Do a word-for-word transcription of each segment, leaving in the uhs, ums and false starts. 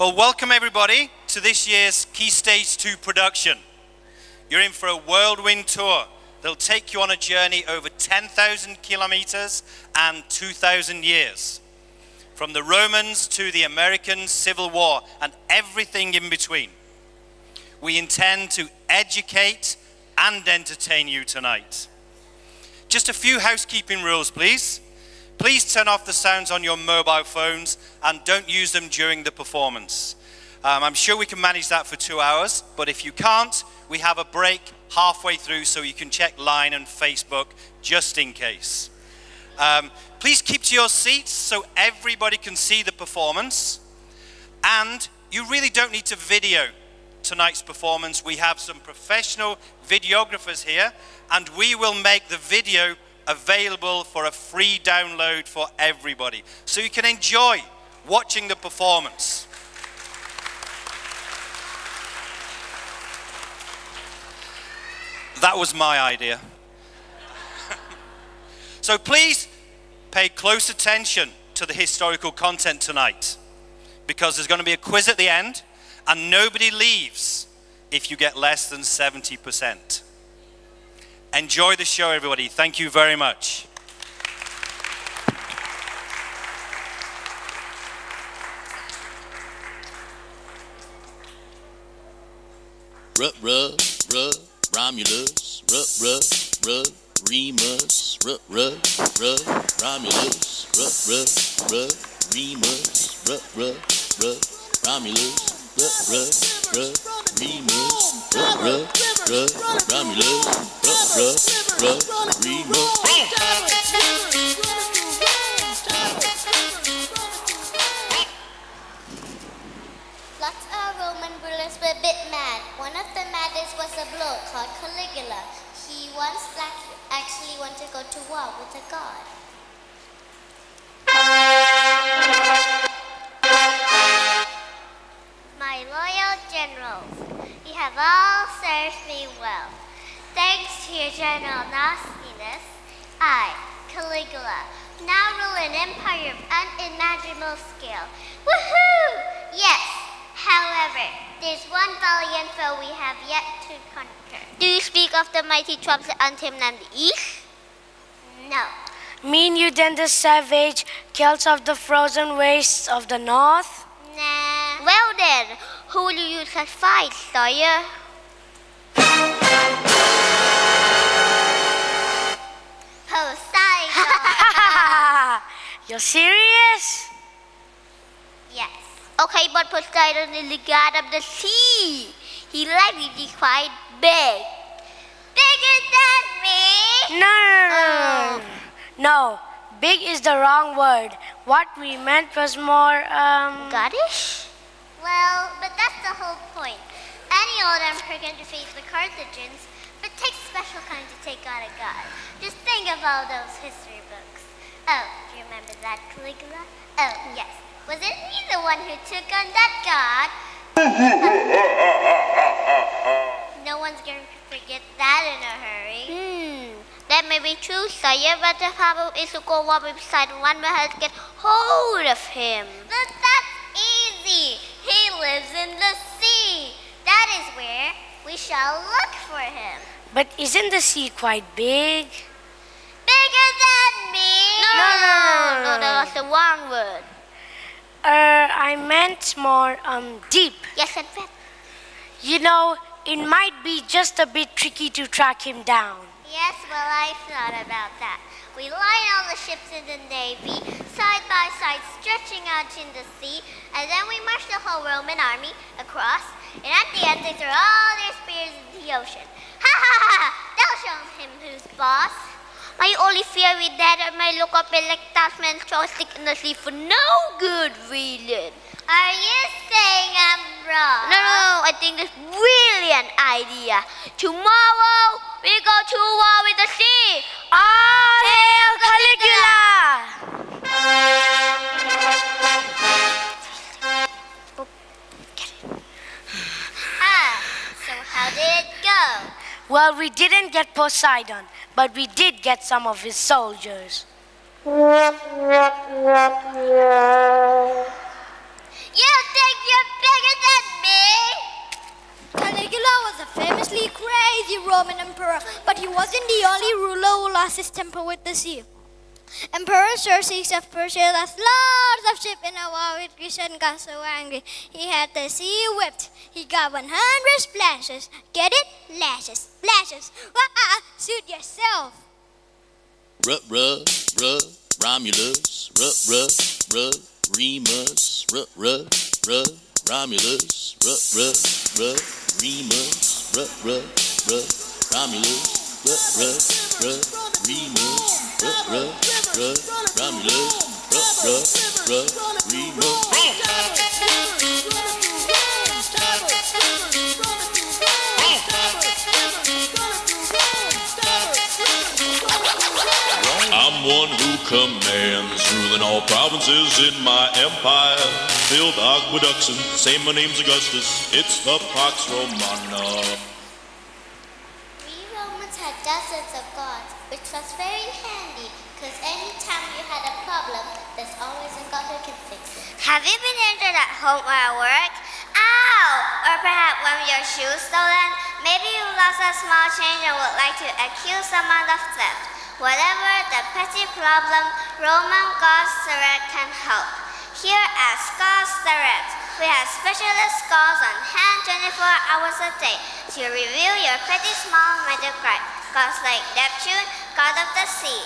Well, welcome everybody to this year's Key Stage two production. You're in for a whirlwind tour that'll take you on a journey over ten thousand kilometers and two thousand years. From the Romans to the American Civil War and everything in between. We intend to educate and entertain you tonight. Just a few housekeeping rules, please. Please turn off the sounds on your mobile phones and don't use them during the performance. Um, I'm sure we can manage that for two hours, but if you can't, we have a break halfway through so you can check Line and Facebook just in case. Um, please keep to your seats so everybody can see the performance. And you really don't need to video tonight's performance. We have some professional videographers here, and we will make the video available for a free download for everybody, so you can enjoy watching the performance. That was my idea. So please pay close attention to the historical content tonight, because there's going to be a quiz at the end, and nobody leaves if you get less than seventy percent. Enjoy the show, everybody. Thank you very much. Ruh, ruh, ruh, Romulus, ruh, ruh, ruh, Remus, ruh, ruh, ruh, Romulus, ruh, ruh, ruh, Remus, ruh, ruh, ruh, Romulus, ruh, ruh, ruh, Remus, ruh, ruh, ruh, Romulus, ruh, ruh, ruh, Remus. Lots of Roman rulers were a bit mad. One of the maddest was a bloke called Caligula. He once actually wanted to go to war with a god. My loyal generals, you have all served me well. Thanks to your general nastiness, I, Caligula, now rule an empire of unimaginable scale. Woohoo! Yes! However, there's one valiant foe we have yet to conquer. Do you speak of the mighty tribes of Antim and the East? No. Mean you then the savage Celts of the frozen wastes of the north? Nah. Well then, who will you use as fight, Sawyer? Poseidon! You're serious? Yes. Okay, but Poseidon is the god of the sea. He likely be quite big. Bigger than me? No, no, no, no. No, big is the wrong word. What we meant was more, um... Goddish? Well, but that's the whole point. Any old emperor can defeat the Carthaginians, but it takes a special kind to take on a god. Just think of all those history books. Oh, do you remember that, Caligula? Oh, yes. Wasn't he the one who took on that god? No one's going to forget that in a hurry. Hmm, that may be true, Sawyer, but the problem is to go over beside one who has to get hold of him. But that's easy. He lives in the sea. That is where we shall look for him. But isn't the sea quite big? Bigger than me? No, no, no, no, no, that was the wrong word. Uh, I meant more, um, deep. Yes, I bet. You know, it might be just a bit tricky to track him down. Yes, well, I thought about that. We line all the ships in the Navy, side by side, stretching out in the sea, and then we march the whole Roman army across, and at the end they throw all their spears into the ocean. Ha ha ha ha! They'll show him who's boss. My only fear with that I may look up like Tasman's joystick in the sea for no good reason. Are you saying I'm wrong? No, no, no, I think it's brilliant idea. Tomorrow we go to war with the sea. All hail Caligula! Ah, so how did it go? Well, we didn't get Poseidon, but we did get some of his soldiers. You think you're famously crazy Roman emperor, but he wasn't the only ruler who lost his temper with the sea. Emperor Xerxes of Persia lost lots of ships in a war with Greece and got so angry he had the sea whipped. He got one hundred splashes. Get it? Lashes. Splashes. Wah! Suit yourself. Ruh, ruh, ruh, Romulus. Ruh, ruh, ruh, Remus. Ruh, ruh, ruh, Romulus. Ruh, ruh, ruh, Remus. Ruh, ruh, ruh, Romulus. Ruh, ruh, ruh, Remus. Ruh, ruh, ruh, Romulus. Ruh, ruh, ruh, Remus. I'm one who commands, ruling all provinces in my empire. Build aqueducts and say my name's Augustus. It's the Pax Romana. We Romans had dozens of gods, which was very handy, because anytime you had a problem, there's always a god who can fix it. Have you been injured at home or at work? Ow! Or perhaps one of your shoes stolen? Maybe you lost a small change and would like to accuse someone of theft. Whatever the petty problem, Roman God Seret can help. Here at Scars Seret, we have specialist scars on hand twenty-four hours a day to review your petty small major crime. Gods like Neptune, god of the sea.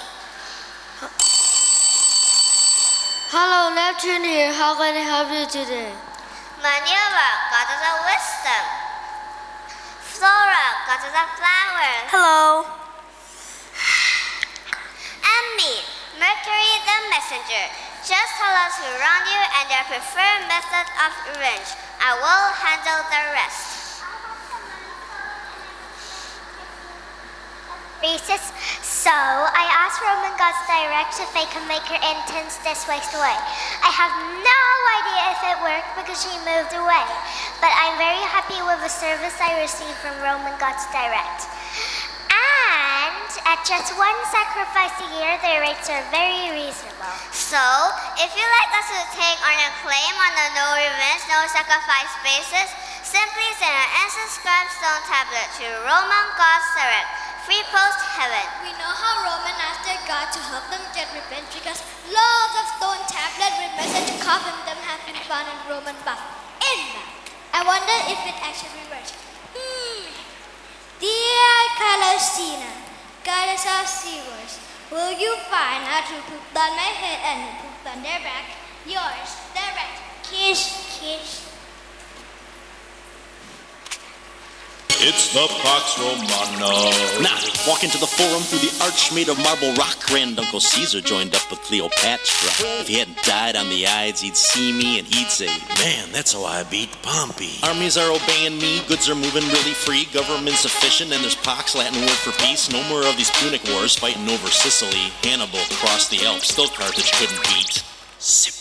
Hello, Neptune here. How can I help you today? Minerva, goddess of wisdom. Flora, goddess of flowers. Hello. And me, Mercury the messenger. Just tell us who wronged you and your preferred method of revenge. I will handle the rest. Rhesus, so I asked Roman gods direct if they can make her intense this waste away. I have no idea if it worked because she moved away, but I'm very happy with the service I received from Roman gods direct. And at just one sacrifice a year, their rates are very reasonable. So, if you'd like us to take on a claim on the no revenge, no sacrifice basis, simply send an instant scribe stone tablet to Roman God Seret, free post heaven. We know how Roman asked their god to help them get revenge because lots of stone tablets with message covering them have been found in Roman buff. In that, I wonder if it actually works. Hmm. Dear Calosina, goddess of seawards, will you find out who pooped on my head and who pooped on their back? Yours, direct. Kiss, kiss. It's the Pax Romana. Now, walk into the forum through the arch made of marble rock. Grand Uncle Caesar joined up with Cleopatra. If he hadn't died on the Ides, he'd see me and he'd say, man, that's how I beat Pompey. Armies are obeying me, goods are moving really free, government's efficient, and there's Pax, Latin word for peace. No more of these Punic wars fighting over Sicily. Hannibal crossed the Alps, still Carthage couldn't beat. Scipio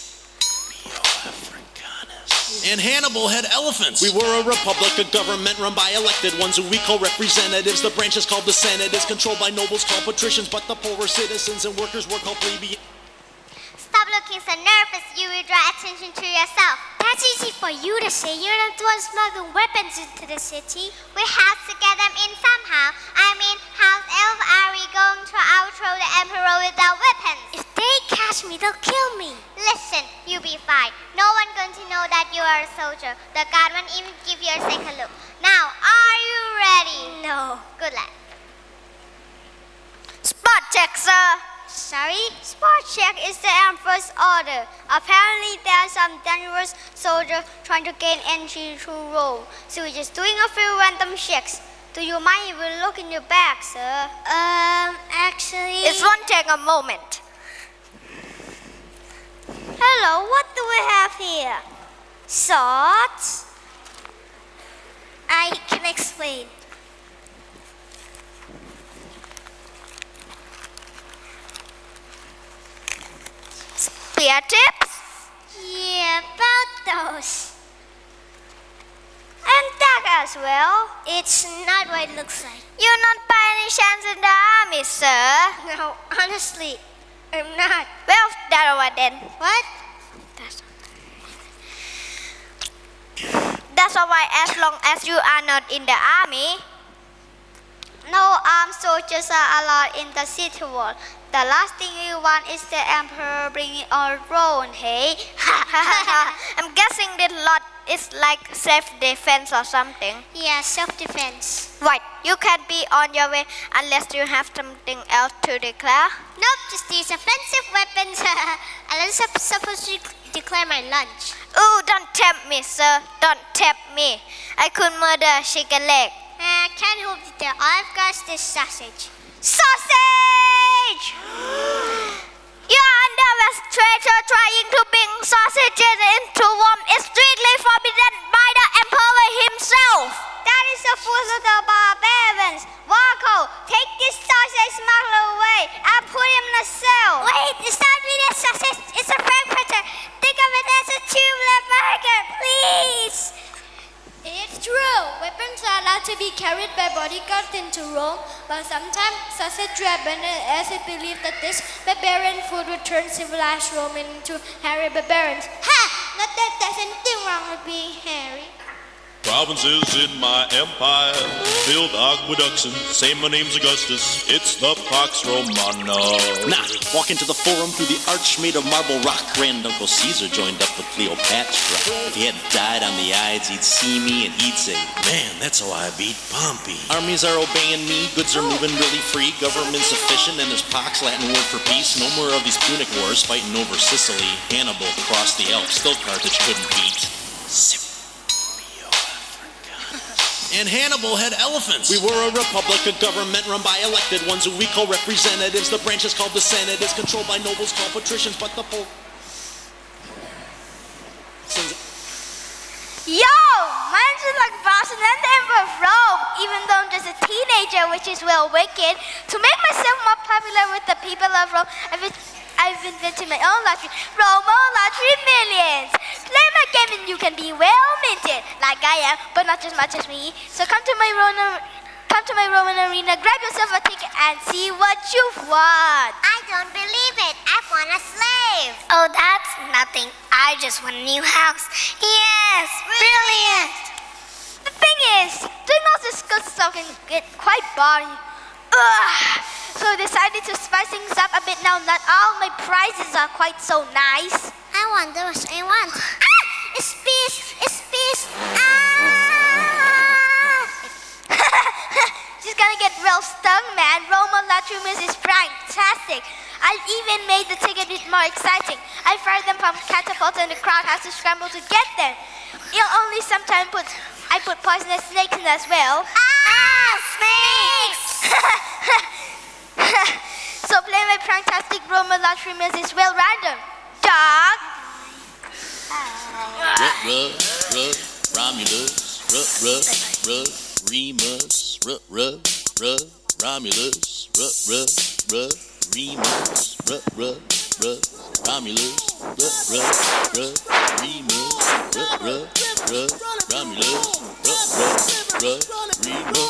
Africanus. And Hannibal had elephants. We were a republic, a government run by elected ones who we call representatives. The branch is called the Senate, is controlled by nobles called patricians, but the poor were citizens and workers were called plebeians. Stop looking so nervous, you will draw attention to yourself. That's easy for you to say. You're not the one smuggling weapons into the city. We have to get them in somehow. I mean, how else are we going to outthrow the emperor without weapons? If they catch me, they'll kill me. Listen, you'll be fine. No one's going to know that you are a soldier. The guard won't even give you a second look. Now, are you ready? No. Good luck. Spot check, sir. Sorry? Spot check is the Emperor's order. Apparently there are some dangerous soldiers trying to gain entry through Rome. So we're just doing a few random checks. Do you mind if we look in your bag, sir? Um, actually... It won't take a moment. Hello, what do we have here? Swords? I can explain. Spear tips? Yeah, about those. And that as well. It's not what it looks like. You're not by any chance in the army, sir? No, honestly, I'm not. Well, that over then. What? That's That's alright as long as you are not in the army. No armed soldiers are allowed in the city wall. The last thing you want is the emperor bringing a throne, hey? I'm guessing this lot is like self-defense or something. Yeah, self-defense. Right, you can't be on your way unless you have something else to declare. Nope, just these offensive weapons. I'm supposed to declare my lunch. Ooh, don't tempt me, sir. Don't tempt me. I could murder a chicken leg. I can't hold it there. I've got this sausage. Sausage! You're under arrest, traitor, trying to bring sausages into Rome is strictly forbidden by the emperor himself. That is the force of the barbarians. Walko, take this sausage smuggler away and put him in a cell. Wait, it's not really a sausage, it's a frankfurter. Think of it as a tubular burger, please. It's true. Weapons are allowed to be carried by bodyguards into Rome, but sometimes sausage are abandoned as it believed that this barbarian food would turn civilized Rome into hairy barbarians. Ha! Not that there's anything wrong with being hairy. Provinces in my empire, build aqueducts and say my name's Augustus. It's the Pax Romana. Nah, walk into the forum through the arch made of marble rock. Grand Uncle Caesar joined up with Cleopatra. If he hadn't died on the Ides, he'd see me and he'd say, man, that's how I beat Pompey. Armies are obeying me, goods are moving really free, government's efficient, and there's Pax, Latin word for peace. No more of these Punic wars fighting over Sicily. Hannibal crossed the Alps, still Carthage couldn't beat. And Hannibal had elephants. We were a republic, a government run by elected ones who we call representatives. The branch is called the Senate, is controlled by nobles called patricians, but the Pope... Yo, mine's just like Boston and the Emperor of Rome, even though I'm just a teenager, which is well wicked. To make myself more popular with the people of Rome, I've, I've invented my own lottery, Romo Lottery Millions. Play my game and you can be well minted, like I am, but not as much as me. So come to my Roman, come to my Roman arena, grab yourself a ticket and see what you've won. I don't believe it. I've won a slave. Oh, that's nothing. I just want a new house. Yes, brilliant. The thing is, doing all this good stuff can get quite boring. Ugh. So I decided to spice things up a bit now that all my prizes are quite so nice. I wonder what I want. Ah! It's peace! It's peace! Ah! She's gonna get real stung, man. Roma Latrumus is fantastic. I even made the ticket a bit more exciting. I fired them from catapults and the crowd has to scramble to get them. You'll only sometimes put, I put poisonous snakes in as well. Ah, snakes! So playing my fantastic Roma Latrumus is well random. Dog. Ruh, ruh, ruh, Romulus, ruh, ruh, ruh, Remus, ruh, ruh, ruh, Romulus, ruh, ruh, ruh, Remus, ruh, ruh, ruh, Romulus, ruh, ruh, ruh, Remus, ruh, ruh, ruh, Romulus, ruh, ruh, ruh, Remus.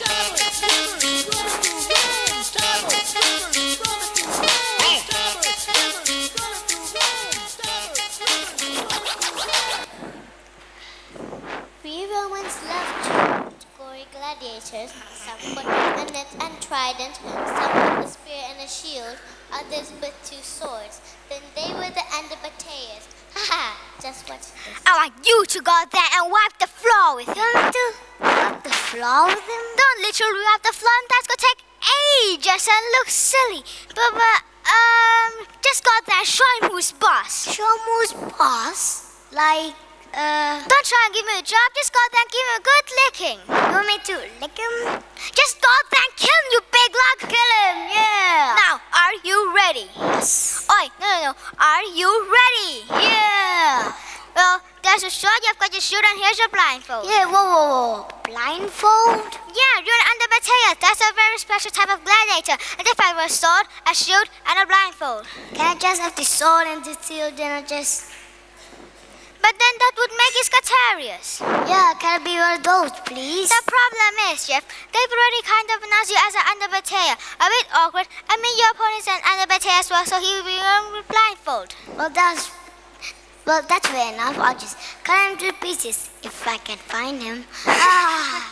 We Romans loved gory gladiators. Some put a net and trident, some with a spear and a shield, others with two swords. Then they were the Antibateas. Haha, just watch this. I want you to go there and wipe the floor with him. Going to wipe the floor with him? Don't literally wipe the floor, and that's gonna take ages and look silly. But, but, um, just go there and show him who's boss. Show him who's boss? Like, uh... Don't try and give me a job, just go there and give him a good licking. You want me to lick him? Just go there and kill him, you big log. Kill him, yeah. Now, are you ready? Yes. Oi, no, no, no. Are you ready? Yeah. Well, there's a sword, you've got your shield, and here's your blindfold. Yeah, whoa, whoa, whoa. Blindfold? Yeah, you're an Antibatea. That's a very special type of gladiator. And if I have a sword, a shield, and a blindfold. Can I just have the sword and the shield, and I just... But then that would make you Scatarius. Yeah, can I be one of those, please? The problem is, Jeff, they've already kind of announced you as an Antibatea. A bit awkward. I mean, your opponent's an Antibatea as well, so he will be wearing blindfold. Well, that's... Well, that's fair enough. I'll just cut him to pieces if I can find him. Ah.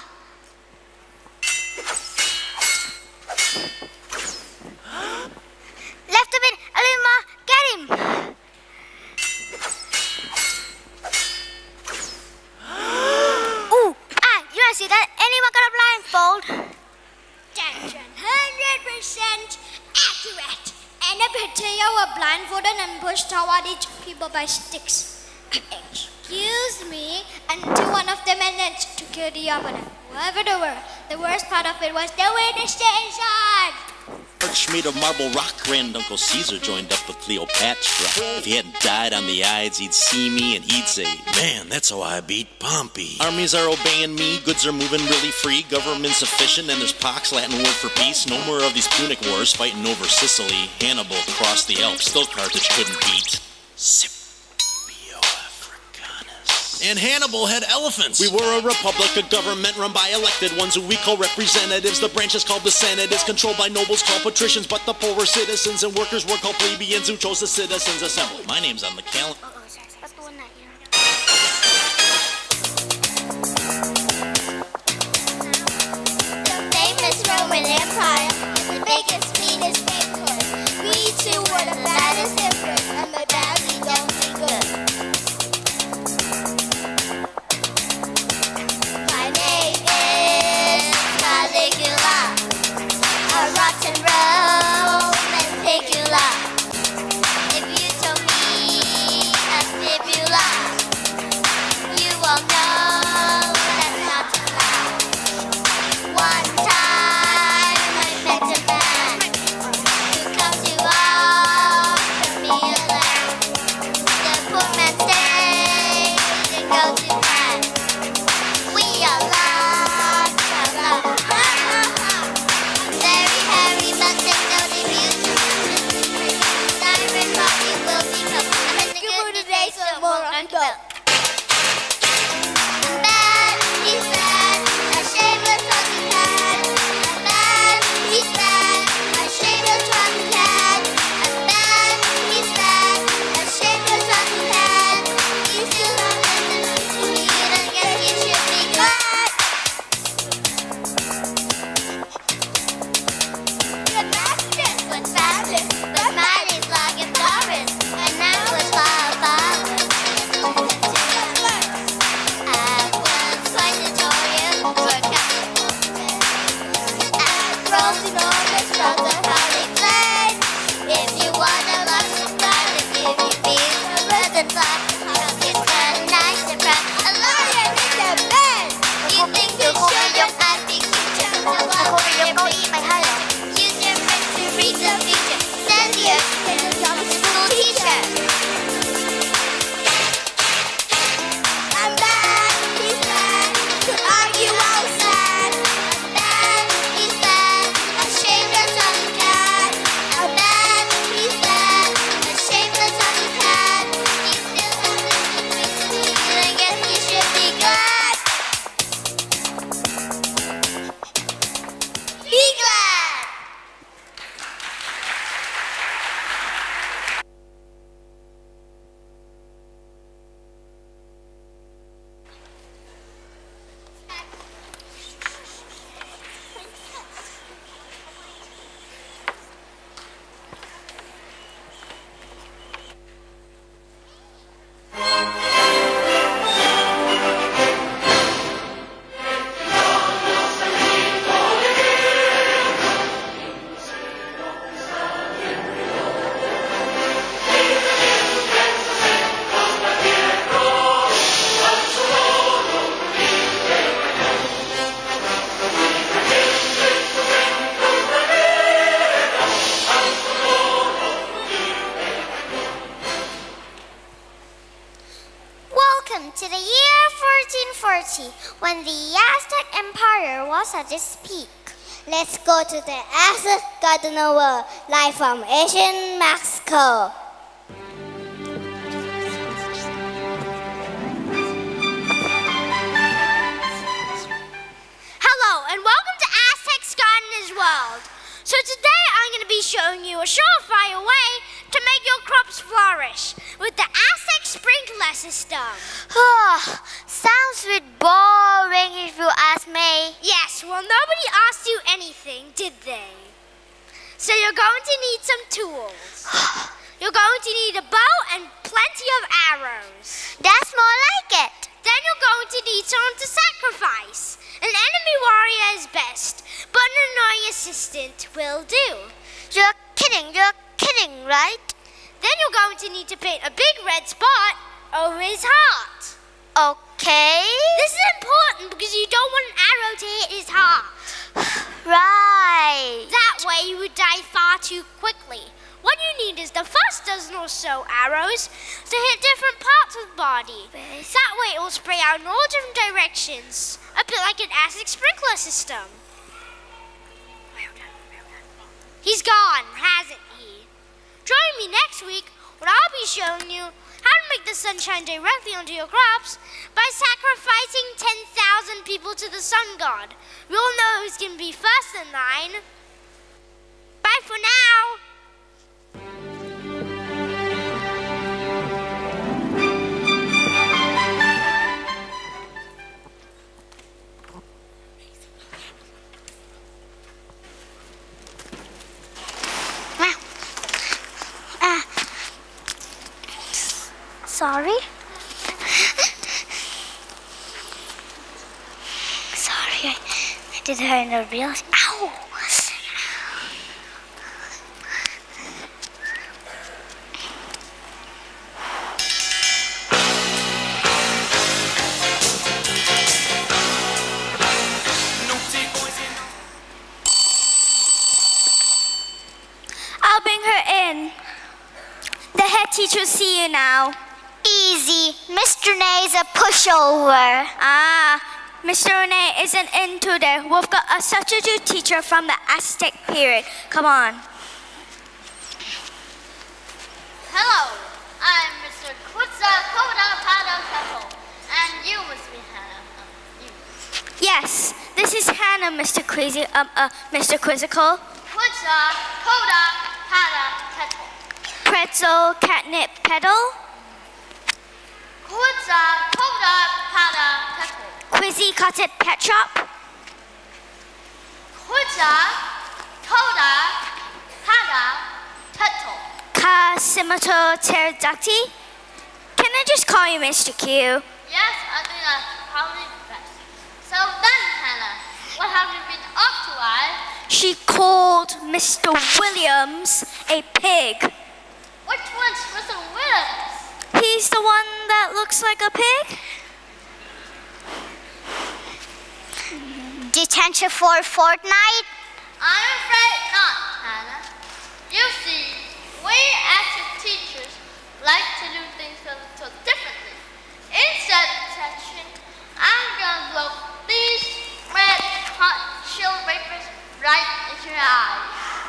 Left a bit, Alima, get him! Ooh, ah, you wanna see that? Anyone got a blindfold? That's one hundred percent accurate. And a potato were blindfolded and pushed toward each people by sticks. Excuse me, until one of them managed to kill the other. Whoever they were, the worst part of it was the way they stayed inside. Arch made of marble rock, Grand Uncle Caesar joined up with Cleopatra. If he hadn't died on the Ides, he'd see me and he'd say, man, that's how I beat Pompey. Armies are obeying me, goods are moving really free, government's efficient, and there's Pax, Latin word for peace. No more of these Punic wars fighting over Sicily. Hannibal crossed the Alps, still Carthage couldn't beat. Scipio Africanus. And Hannibal had elephants. We were a republic, a government run by elected ones who we call representatives. The branch is called the Senate, is controlled by nobles called patricians, but the poor were citizens and workers were called plebeians who chose the citizens' assembly. My name's on the calendar. What's the one that you The famous Roman Empire is the biggest, meanest empire. We two were the baddest emperors, and the bad we don't do good. My name is Caligula, a rotten Roman pigula. If you told me a fibula, you all know that's not allowed. One time I met a man who comes to offer me a land. The poor man stays and goes to France. We are lost, our love. Very hairy, but they know the beauty. Diamond Bobby will become. I'm in the good today, so more on go. I'm bad, he's bad, a shameless fucking cat. I'm bad, he's bad, a shameless fucking cat. I'm bad, he's bad, a shameless fucking cat. You still don't listen to me, and I guess you should be glad. The master was fabulous, but mine is like a forest, and that was far above. I was quite notorious for Afro's enormous fronts of howling flames. If you wanna love surprise, if you feel a present fly, I'll get a nice surprise. A lion is the best. You think you show your happy future? Well, I hope you're going to my house. Use your brain to read the future. Send the earth to the job school teacher. I'm bad, he's bad, to argue outside. I'm bad, he's bad, a shameless ugly cat. I'm bad, he's bad, a shameless ugly cat. You still have to speak to me, and I guess you should be glad. Be glad. Welcome to the year fourteen forty, when the Aztec Empire was at its peak. Let's go to the Aztec Garden World, live from Asian Mexico. Hello, and welcome to Aztec's Gardener's World. So today I'm going to be showing you a surefire way to make your crops flourish with the Aztec sprinkler system. Sounds a bit boring if you ask me. Yes, well, nobody asked you anything, did they? So you're going to need some tools. You're going to need a bow and plenty of arrows. That's more like it. Then you're going to need someone to sacrifice. An enemy warrior is best, but an annoying assistant will do. You're kidding, you're kidding, right? Then you're going to need to paint a big red spot over his heart. Okay. This is important because you don't want an arrow to hit his heart. Right. That way you would die far too quickly. What you need is the first dozen or so arrows to hit different parts of the body. That way it will spray out in all different directions, a bit like an acid sprinkler system. He's gone, hasn't he? Join me next week when I'll be showing you how to make the sun shine directly onto your crops by sacrificing ten thousand people to the sun god. We'll know who's going to be first in line. Bye for now. Sorry? Sorry, I, I did her in a real... Ow! I'll bring her in. The head teacher will see you now. Easy. Mister Nay is a pushover. Ah, Mister Rene isn't in today. We've got a substitute teacher from the Aztec period. Come on. Hello, I'm Mister Quetzalcoatl, and you must be Hannah. You. Yes, this is Hannah, Mister Crazy, um, uh, Mister Quizzical. Quetzalcoatl. Pretzel, catnip, pedal. Quetzalcoatl. Quizzy, cut it, pet shop. Quetzalcoatl. Casimato pterodactyl. Can I just call you Mister Q? Yes, I think that's probably best. So then, Hannah, what have you been up to, I? She called Mister Williams a pig. Which one's Mister Williams? He's the one that looks like a pig? Detention for a fortnight? I'm afraid not, Hannah. You see, we as teachers like to do things a little differently. Instead of detention, I'm gonna blow these red hot chill vapors right into your eyes.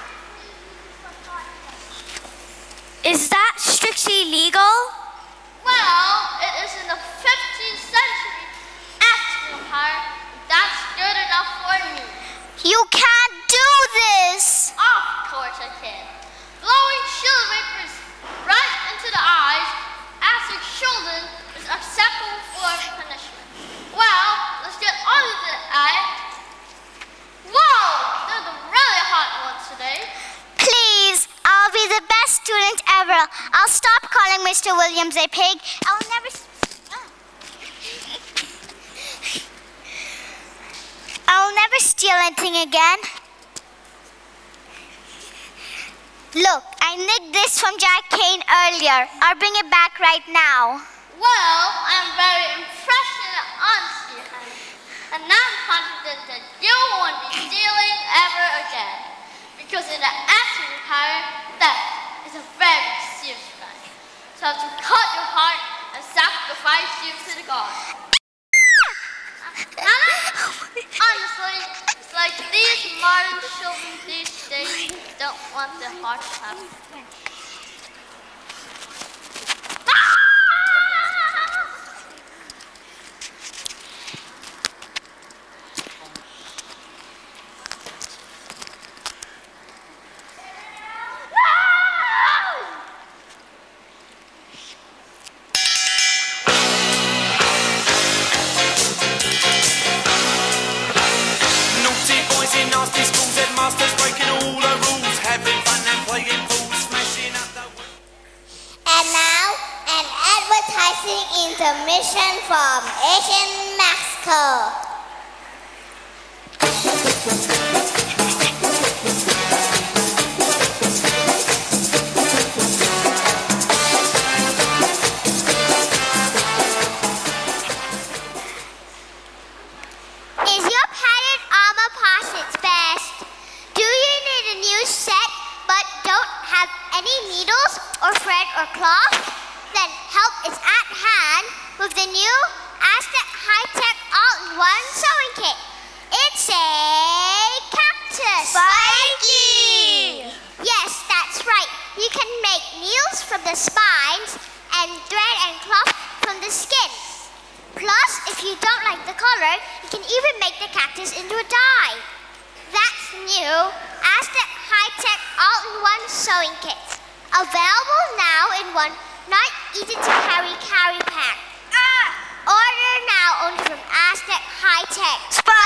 Is that strictly legal? Well, it is in the fifteenth century Aztec Empire. That's good enough for me. You can't do this! Of course I can. Blowing chill vapors right into the eyes after children is acceptable for punishment. Well, let's get on with it, eh? Whoa! They're the really hot ones today. Please, I'll be the best student ever. I'll stop calling Mister Williams a pig. I'll never... I'll never steal anything again. Look, I nicked this from Jack Kane earlier. I'll bring it back right now. Well, I'm very impressed in the honesty, honey. And I'm confident that you won't be stealing ever again. Because in the Aztec Empire, theft is a very serious crime. So I have to cut your heart and sacrifice you to the gods. Hannah, honestly, it's like these modern children these days don't want their hearts happy. masters, breaking all the rules, having fun and playing fools, smashing up the world. And now, an advertising intermission from Asian Mexico. Is your padded armor past its best? Do you need a new set but don't have any needles or thread or cloth? Then help is at hand with the new Aztec High-Tech All-in-One Sewing Kit. It's a cactus. Spiky! Yes, that's right. You can make needles from the spines and thread and cloth from the skin. Plus, if you don't like the color, you can even make the cactus into a dye. That's new Aztec High-Tech All-in-One Sewing Kit. Available now in one not easy to carry carry pack. Ah! Order now only from Aztec High-Tech.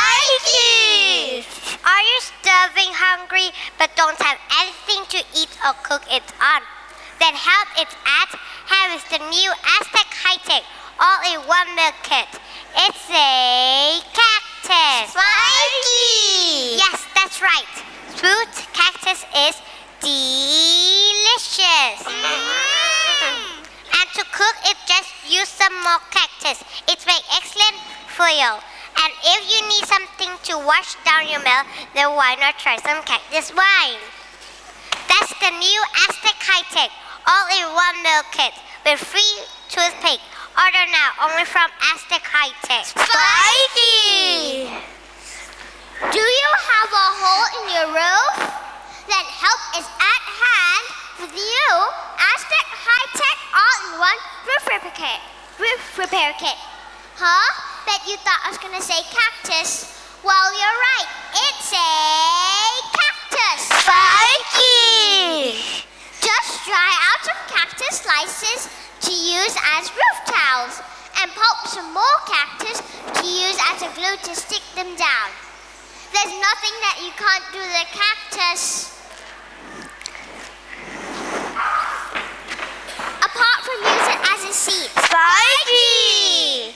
Spiky! Are you starving, hungry, but don't have anything to eat or cook it on? Then help it at have is the new Aztec High-Tech All-in-One Milk Kit. It's a cactus. Spiky! Yes, that's right. Fruit cactus is delicious. Mm. And to cook it, just use some more cactus. It's very excellent for you. And if you need something to wash down your milk, then why not try some cactus wine? That's the new Aztec High-Tech All-in-One Milk Kit with free toothpick. Order now only from Aztec High-Tech. Spiky! Do you have a hole in your roof? Then help is at hand with the new Aztec High-Tech All-in-One Roof Repair Kit. Roof Repair Kit. Huh? Bet you thought I was gonna say cactus. Well, you're right. It's a cactus. Spiky! Just dry out some cactus slices to use as roof towels and pulp some more cactus to use as a glue to stick them down. There's nothing that you can't do with a cactus. Apart from use it as a seed. Spiky!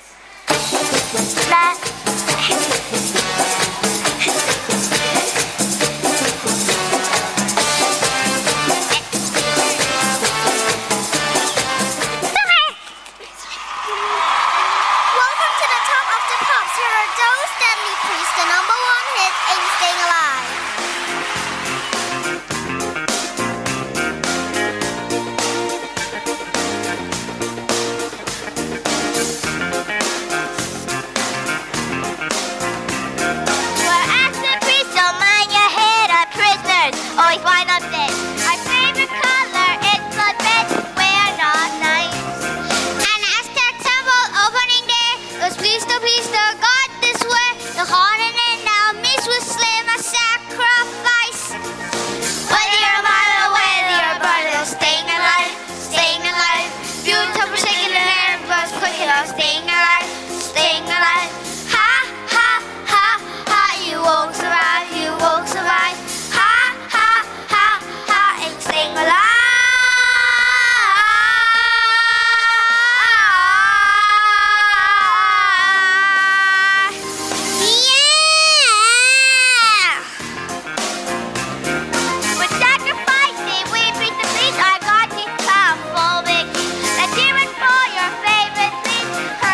The number one hit in Staying Alive. We're acting priests, don't mind your head, our prisoners. Always wind up dead. Our favorite color is blood red. We're not nice. An Aztec temple opening day. It was please to please the God this way. The heart and then now meets with slay my sacrifice. Whether you're a mile or whether you're a brother, staying alive, staying alive. Beautiful shaking the hand, but quick enough, staying alive, staying alive. Ha, ha, ha, ha, you won't survive, you won't survive. Ha, ha, ha, ha, and staying alive. With sacrificing, we preach the peace our God to come for victory. Let's hear it for your favorite thing.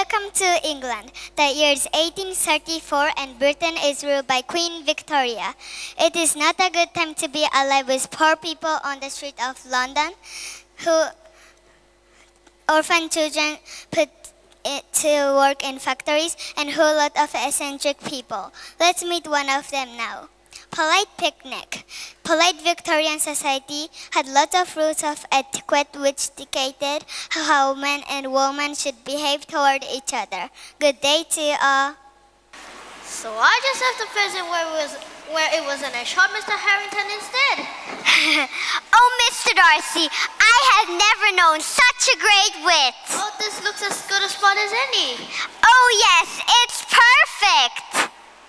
Welcome to England. The year is eighteen thirty-four and Britain is ruled by Queen Victoria. It is not a good time to be alive with poor people on the street of London who orphan children put it to work in factories and who lot of eccentric people. Let's meet one of them now. Polite picnic. Polite Victorian society had lots of rules of etiquette which dictated how men and women should behave toward each other. Good day to you all. So I just have to visit where it was, where it was and I shot Mister Harrington instead. Oh, Mister Darcy, I have never known such a great wit. Oh, this looks as good a spot as any. Oh yes, it's perfect.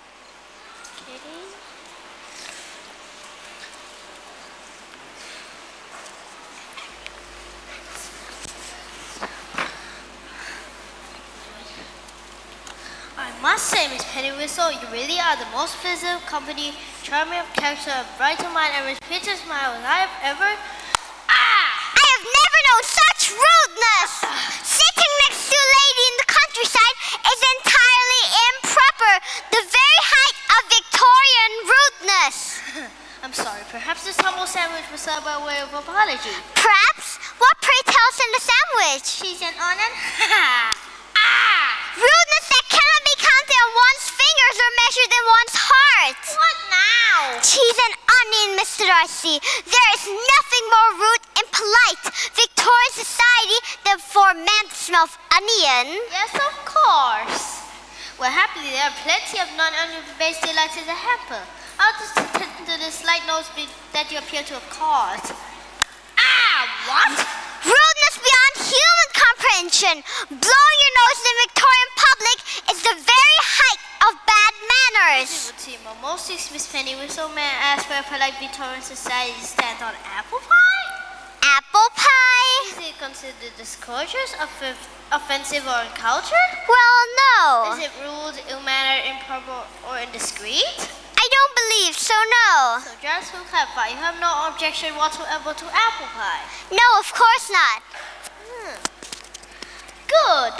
I must say, Miss Pennywhistle, you really are the most pleasant company, charming of character, bright of mind, and with pretty smile I have ever... Ah! I have never known such rudeness! Sitting next to a lady in the countryside is entirely improper, the very height of Victorian rudeness. I'm sorry, perhaps this humble sandwich was served by way of apology. Perhaps? What pray tell us in the sandwich? Cheese and onion? Ah! Rudeness that cannot be counted on one's fingers or measured in one's heart. What now? Cheese and onion, Mister Darcy. There is nothing more rude and polite Victorian society than for a man to smell of onion. Yes, of course. Well, happily, there are plenty of non-onion-based delights in the hamper. I'll just attend to the slight nosebleed that you appear to have caused. Ah, what? Rudeness beyond human comprehension. Blowing your nose in the Victorian public is the very height of bad manners. It would seem almost Miss Pennywhistle, may I ask where polite Victorian society stands on apple pie? Apple pie? Is it considered discourteous, off- offensive, or uncultured? Well, no. Is it rude, ill-mannered, improper, or indiscreet? I don't believe so, no. So just to clarify, you have no objection whatsoever to apple pie? No, of course not. Hmm. Good.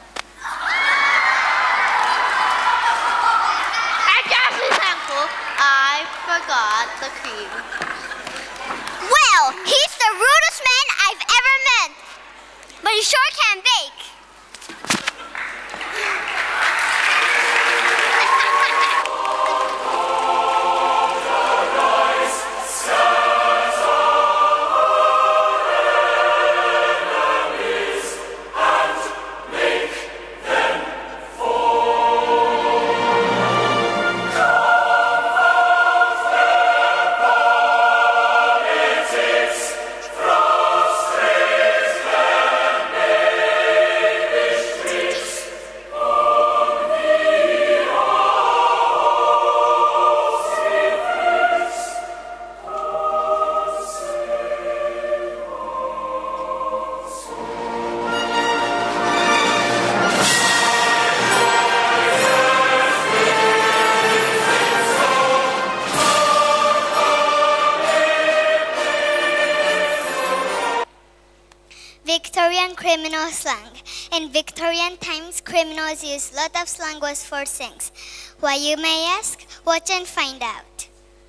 I'm justly thankful I forgot the cream. Well, he's the rudest man I've ever met. But he sure can bake. Victorian criminal slang. In Victorian times, criminals used lot of slang words for things. Why, you may ask? Watch and find out.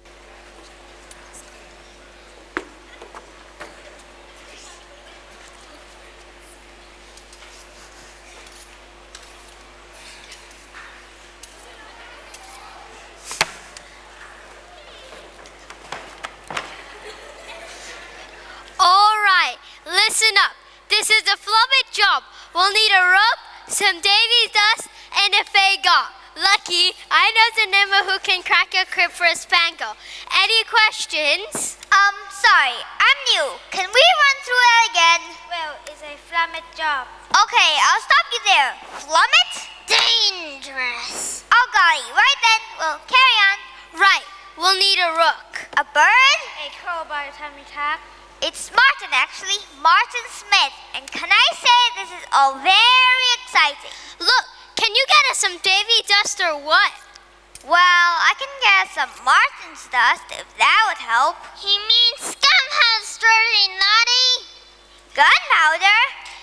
All right, listen up. This is a flummox job. We'll need a rope, some Davy dust, and a fagot. Lucky, I know the number who can crack a crib for a spangle. Any questions? Um, sorry, I'm new. Can we run through it again? Well, it's a flummox job. Okay, I'll stop you there. Flummox? Dangerous. Oh, got it. Right then. Well, carry on. Right, we'll need a rook. A bird? A crowbar tummy tuck. It's Martin, actually. Martin Smith. And can I say this is all very exciting? Look, can you get us some Davy dust or what? Well, I can get some Martin's dust if that would help. He means gunpowder, dirty naughty. Gunpowder?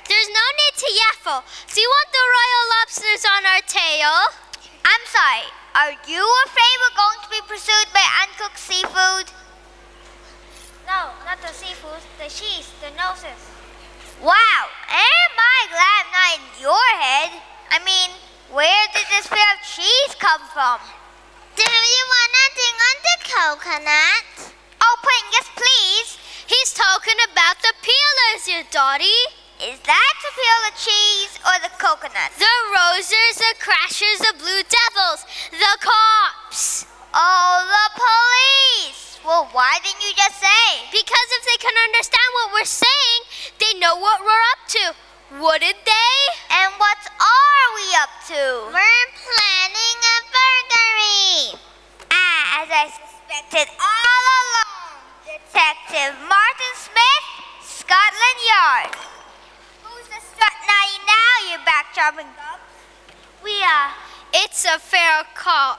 There's no need to yaffle. Do you want the royal lobsters on our tail? I'm sorry. Are you afraid we're going to be pursued by uncooked seafood? No, not the seafood, the cheese, the noses. Wow, am I glad I'm not in your head? I mean, where did this pair of cheese come from? Do you want anything on the coconut? Oh, Pudding, yes please. He's talking about the peelers, you dotty. Is that to peel the cheese or the coconut? The rosers, the crashers, the blue devils, the cops. Oh, the police. Well, why didn't you just say? Because if they can understand what we're saying, they know what we're up to. Wouldn't they? And what are we up to? We're planning a burglary. Ah, as I suspected all along. Detective Martin Smith, Scotland Yard. Who's the strut naughty now, you backchopping gum? We are. It's a fair call.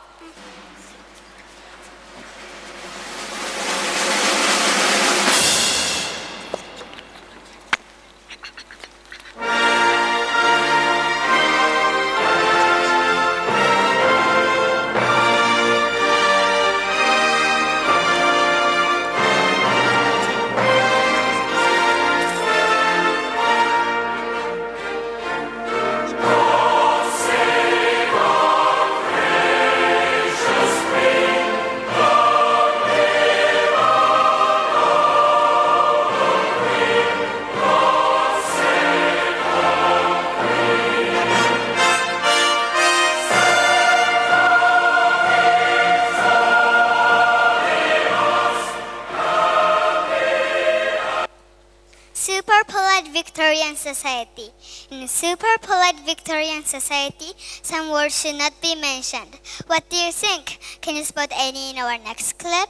Super polite Victorian society. In super polite Victorian society, some words should not be mentioned. What do you think? Can you spot any in our next clip?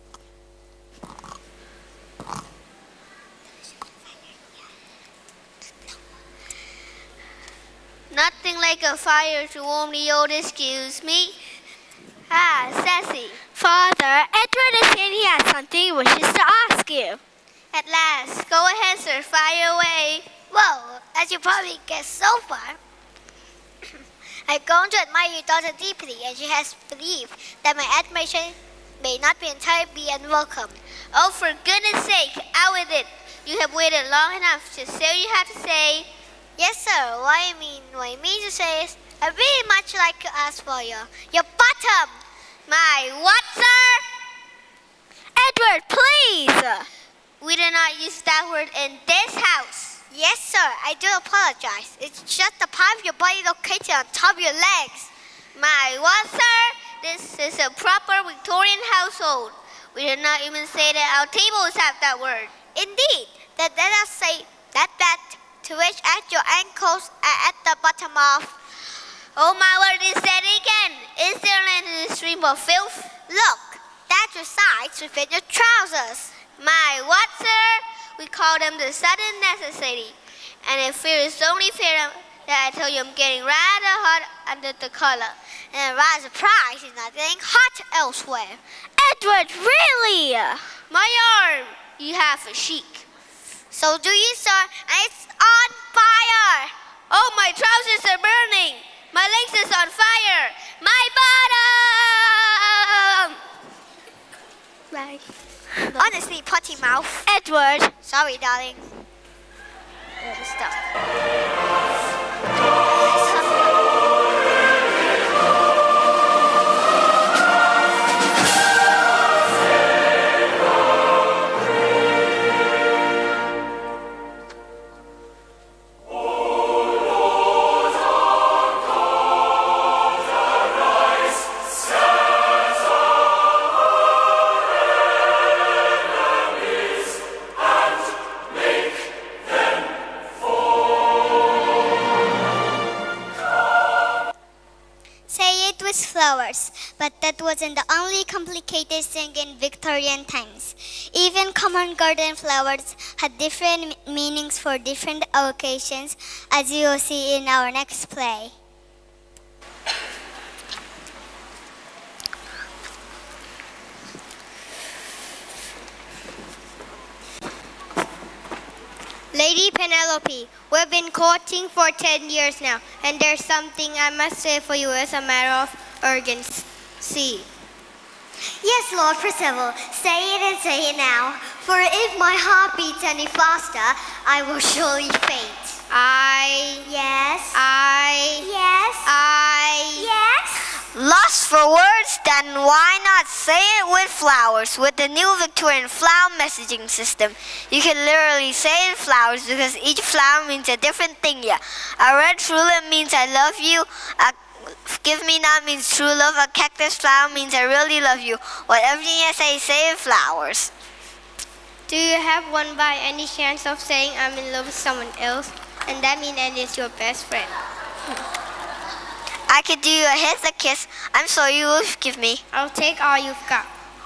Nothing like a fire to warm the old, excuse me. Ah, Sassy. Father, Edward is saying he has something he wishes to ask you. At last. Go ahead, sir. Fire away. Well, as you probably guessed so far, I've grown to admire your daughter deeply, and she has believed that my admiration may not be entirely unwelcome. Oh, for goodness sake, out with it. You have waited long enough to say what you have to say. Yes, sir. What I mean, what I mean to say is, I really much like to ask for your, your bottom. My what, sir? Edward, please! We do not use that word in this house. Yes, sir. I do apologize. It's just the part of your body located on top of your legs. My what, sir? This is a proper Victorian household. We do not even say that our tables have that word. Indeed. Then let us say that bed to which at your ankles are at the bottom of. Oh my word, is that again? Is there land in the stream of filth? Look, that resides within your trousers. My what, sir? We call them the sudden necessity. And if it is only fair that I tell you I'm getting rather hot under the collar. And I'm rather surprised it's not getting hot elsewhere. Edward, really? My arm. You have a chic. So do you, sir, and it's on fire. Oh, my trousers are burning. My legs is on fire. My bottom. Right. Honestly, potty mouth. Edward. Sorry, darling. Stop. Flowers, but that wasn't the only complicated thing in Victorian times. Even common garden flowers had different meanings for different occasions, as you will see in our next play. Lady Penelope, we've been courting for ten years now, and there's something I must say for you as a matter of urgency. Yes, Lord Percival, say it and say it now. For if my heart beats any faster, I will surely faint. I... Yes. I... Yes. I... Yes. Lost for words? Then why not say it with flowers? With the new Victorian flower messaging system, you can literally say it in flowers because each flower means a different thing. Yeah, a red tulip means I love you. A give me now means true love. A cactus flower means I really love you. Whatever you say, say it in flowers. Do you have one by any chance of saying I'm in love with someone else? And that means Andy is your best friend. I could do you a hit, a kiss. I'm sorry you will give me. I'll take all you've got.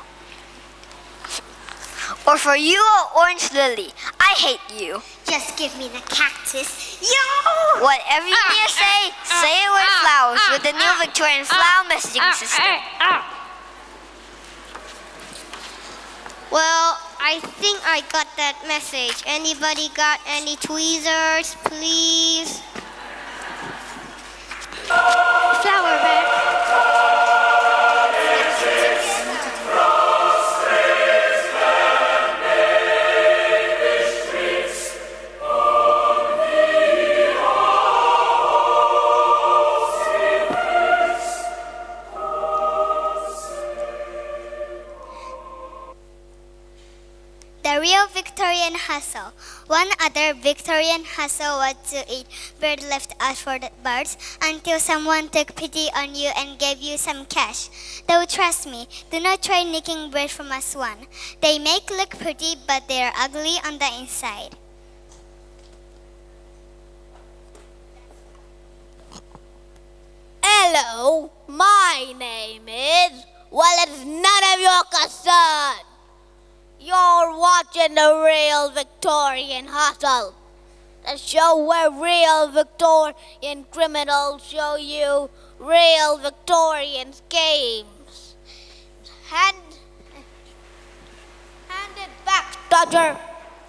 Or for you, a orange lily. I hate you. Just give me the cactus. Yo! Whatever you need to say, say it with flowers with the new Victorian flower messaging system. Well, I think I got that message. Anybody got any tweezers, please? Flower bag. The real Victorian hustle. One other Victorian hustle was to eat bird left out for the birds until someone took pity on you and gave you some cash. Though trust me, do not try nicking bread from a swan. They make look pretty, but they are ugly on the inside. Hello, my name is... Well, it's none of your concern. You're watching the Real Victorian Hustle, the show where real Victorian criminals show you real Victorian games. Hand, hand it back, Dodger.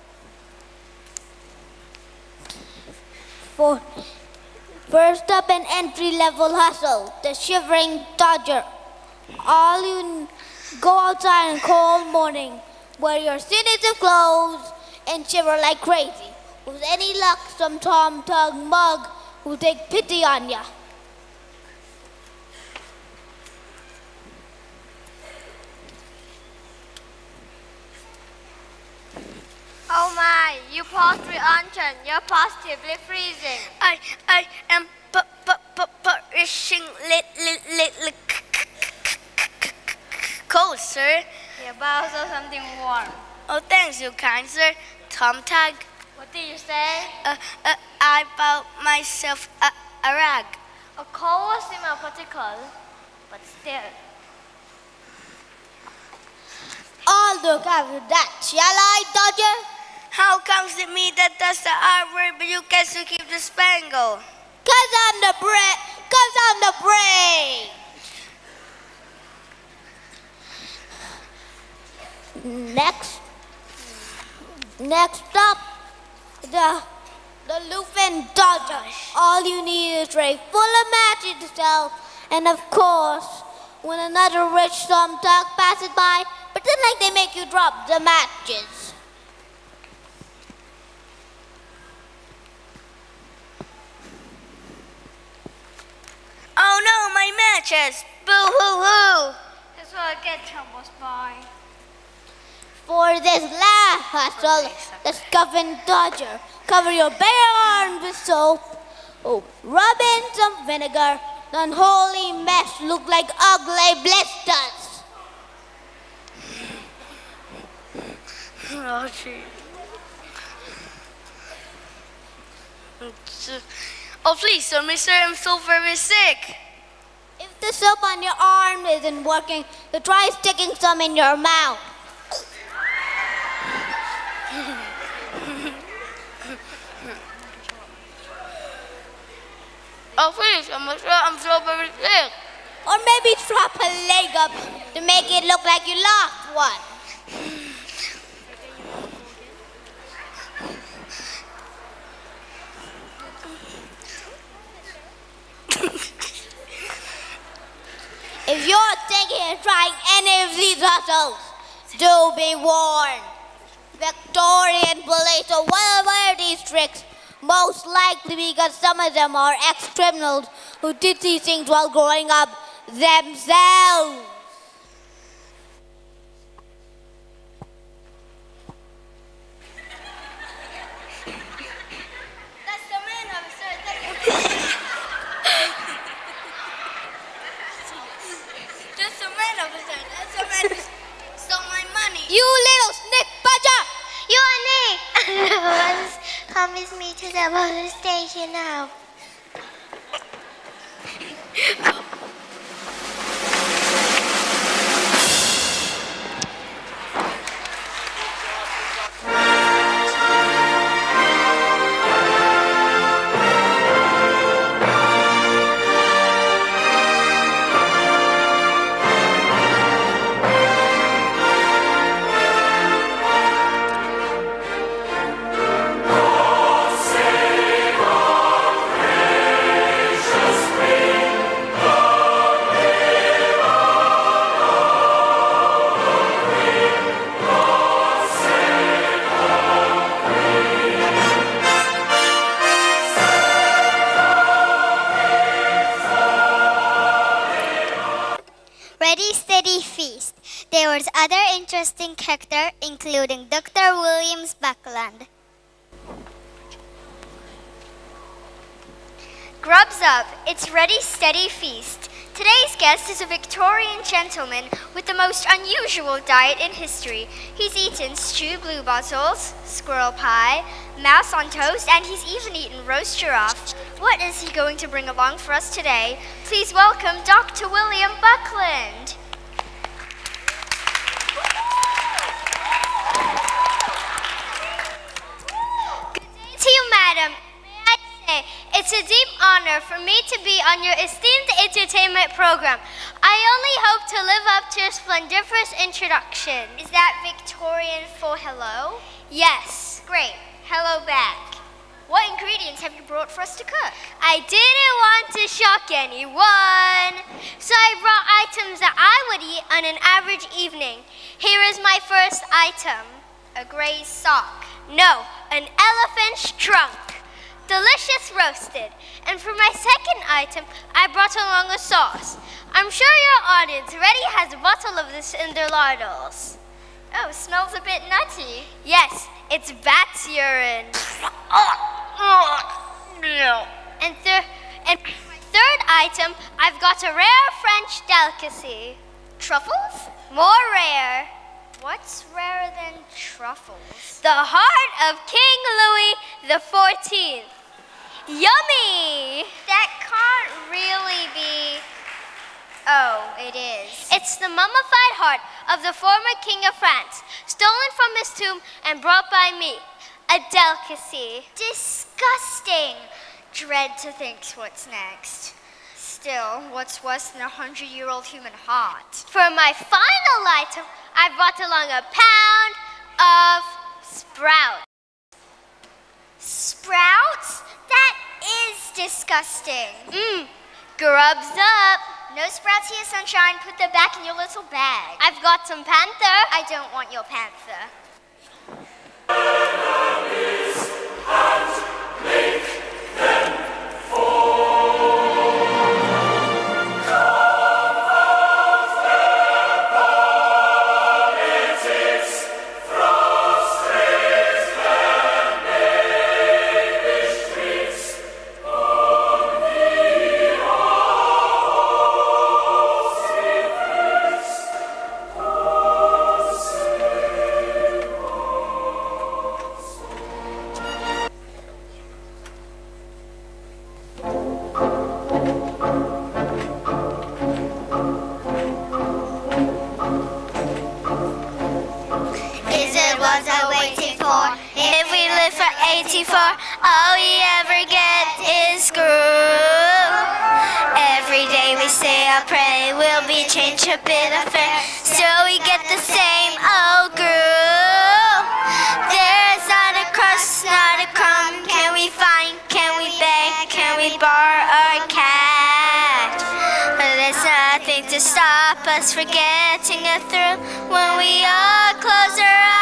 For, first up, an entry-level hustle, the Shivering Dodger. All you go outside in cold morning, wear your sinister clothes and shiver like crazy. With any luck, some Tom Tug mug will take pity on ya. Oh my, you paltry urchin, you're positively freezing. I I am p p p perishing lit lit lit lit cold, sir. Yeah, but also something warm. Oh, thanks, you kind sir. Tom Tag. What did you say? Uh, uh, I bought myself a, a rag. A cold was in my particle, but still. I'll look after that, shall I, Dodger? How comes it me that does the R word, but you get to keep the spangle? Cause I'm the brain. Cause I'm the brain. Next, next up, the the Lupin Dodger. All you need is a tray full of matches to sell, and of course, when another rich Tom Tug passes by, pretend like they make you drop the matches. Oh no, my matches! Boo hoo hoo! That's what I get, Tumbles Boy. For this last hustle, the Scuffin Dodger, cover your bare arms with soap. Oh, rub in some vinegar. The unholy mess look like ugly blisters. Oh, gee. Oh, please, sir, mister, I'm so very sick. If the soap on your arm isn't working, then try sticking some in your mouth. Oh, please, I'm sure I'm so very sick. Or maybe drop a leg up to make it look like you lost one. If you're thinking of trying any of these hustles, do be warned. Victorian police are well aware of these tricks, most likely because some of them are ex-criminals who did these things while growing up themselves. That's the man, officer. That's the man, officer. That's the man who stole my money. You little snake badger! You and me! Come with me to the police station now. Ready, steady, feast. There was other interesting character, including Doctor Williams Buckland. Grubs up, it's ready, steady, feast. Today's guest is a Victorian gentleman with the most unusual diet in history. He's eaten stewed bluebottles, squirrel pie, mouse on toast, and he's even eaten roast giraffe. What is he going to bring along for us today? Please welcome Doctor William Buckland. Good day to you, madam. May I say, it's a deep honor for me to be on your esteemed entertainment program. I only hope to live up to your splendiferous introduction. Is that Victorian for hello? Yes. Great. Hello back. What ingredients have you brought for us to cook? I didn't want to shock anyone, so I brought items that I would eat on an average evening. Here is my first item. A gray sock. No, an elephant's trunk. Delicious roasted. And for my second item, I brought along a sauce. I'm sure your audience already has a bottle of this in their lardles. Oh, smells a bit nutty. Yes, it's bat's urine. And, thir and for my third item, I've got a rare French delicacy. Truffles? More rare. What's rarer than truffles? The heart of King Louis the fourteenth. Yummy! That can't really be... Oh, it is. It's the mummified heart of the former King of France, stolen from his tomb and brought by me. A delicacy. Disgusting. Dread to think what's next. Still, what's worse than a hundred-year-old human heart? For my final item, I brought along a pound of sprouts. Sprouts? That is disgusting. Mmm, grubs up. No sprouts here, sunshine. Put them back in your little bag. I've got some panther. I don't want your panther. All we ever get is screw. Every day we say our pray, we'll be changed a bit of fare, still we get the same old groove. There's not a crust, not a crumb. Can we find, can we beg, can we borrow or catch? But it's not nothing to stop us from getting it through. When we all close our